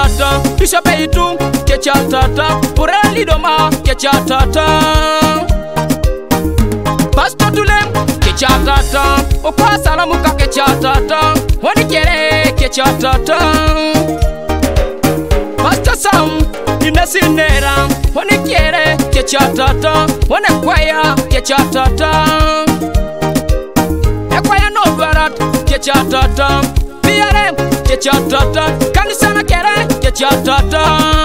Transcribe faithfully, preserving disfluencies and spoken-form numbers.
chatata, Bishop Eitu, ke chatata, Pureli Doma, ke chatata. Pastor Dulem, ke chatata, Opa Salamuka ke chatata, Wani Kere ke chatata. Pastor Sam, Inasinera, Wani Kere ke chatata, Wani Kwaya ke chatata. Ekwaya no barat ke chatata, B R M ke chatata, Kanisana Kere ke chatata.